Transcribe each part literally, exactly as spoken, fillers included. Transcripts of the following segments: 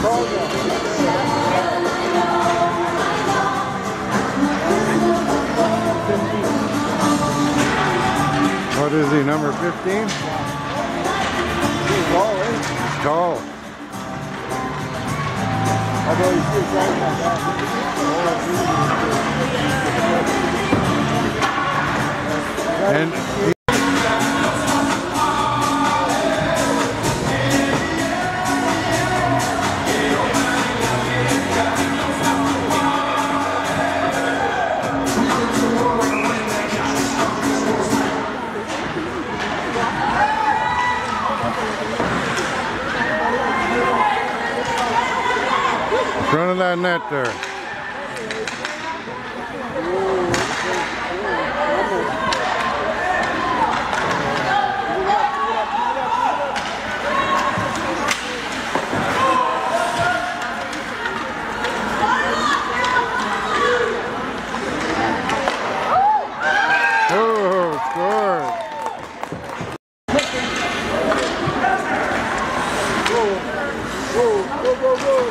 What is he, number fifteen? He's tall, eh? He's tall. Although he's still driving like that. And he front of that net there. Oh, score. Go, go, go, go.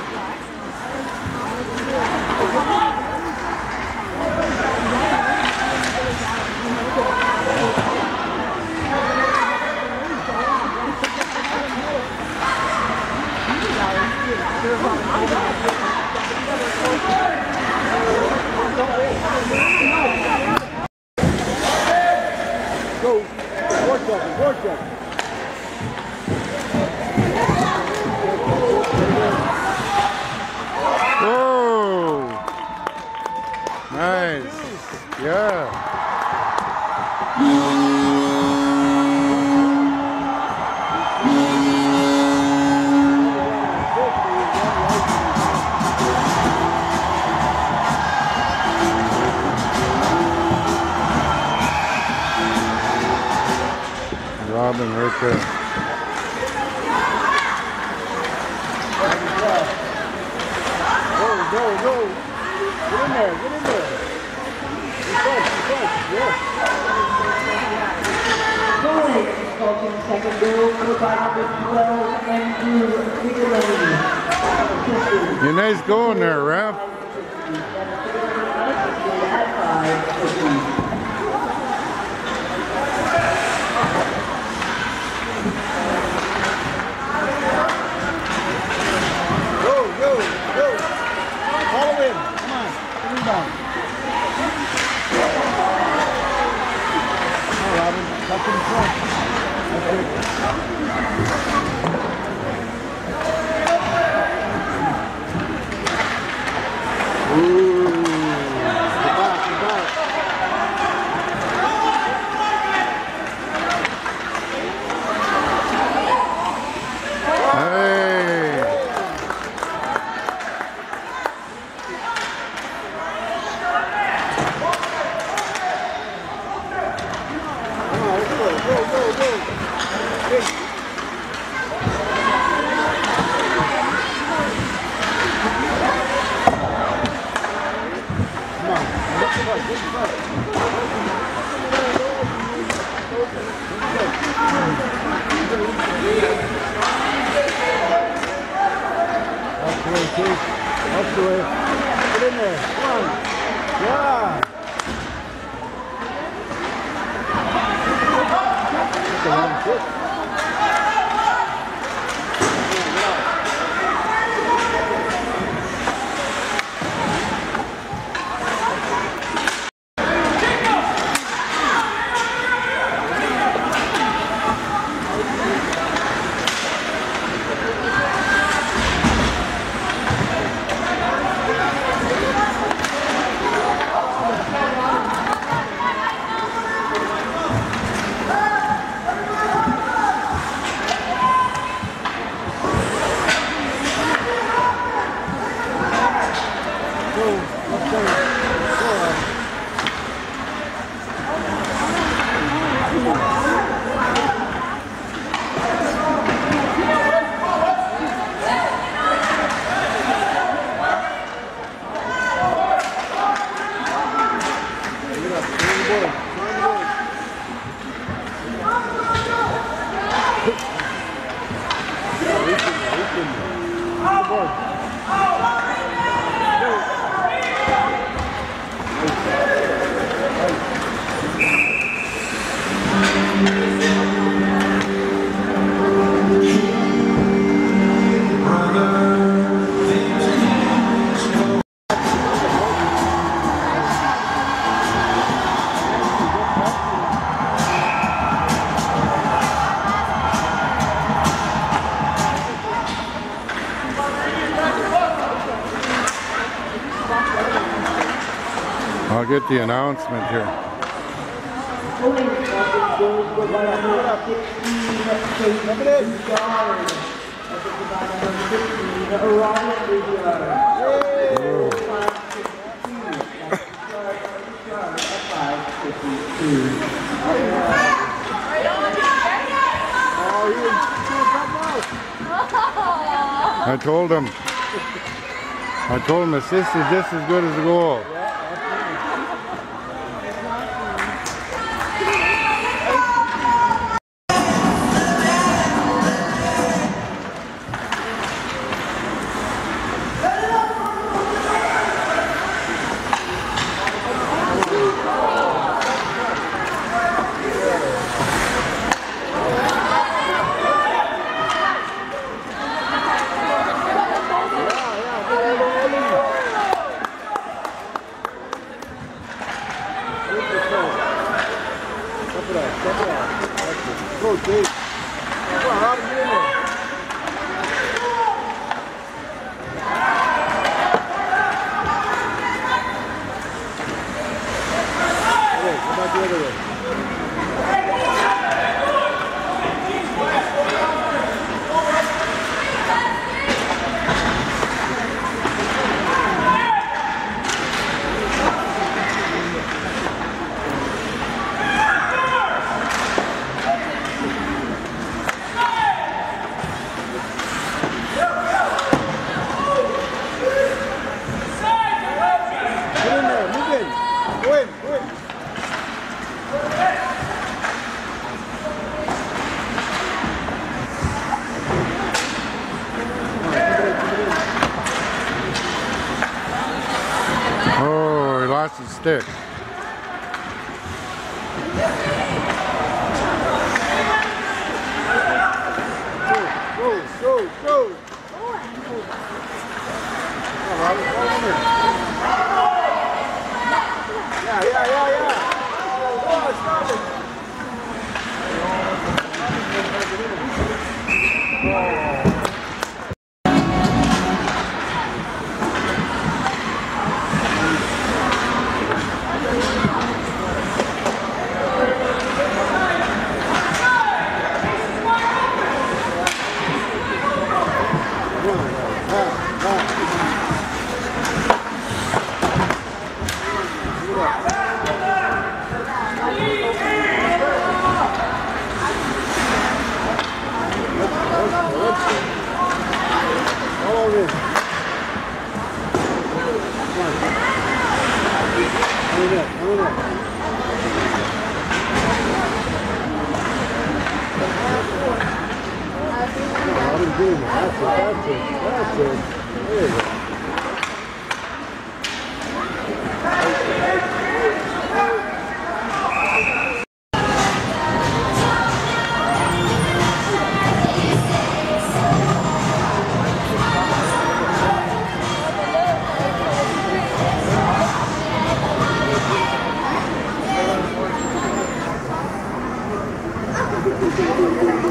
Go, work up, work up. Whoa! Nice. Yeah. Robin right there. Go, go, go. Get in there, get in there. In front, in front, yes. Second goal for by number twelve, Andrew Bigelow. You're nice going there, Ralph. Go, go, go. Follow in. Come on. Come on. Come on, Robin. Tuck in front. That's it. Ooh. Get back, get back. Hey. Come on, let's go, go, go, go. Hey. Come on, get the bus, get the bus. That's the way, Keith. That's the way. Get in there. Come on. Yeah. That's the wrong foot. I'll get the announcement here. I told him, I told him assist is just as good as the goal. Go, Dave. Come on, how do you get in there? Okay, come back the other way. Oh, he lost his stick. Go, go, go! Yeah, yeah, yeah, yeah! Oh, stop it! That's it, that's it, that's it. There you go. Thank you.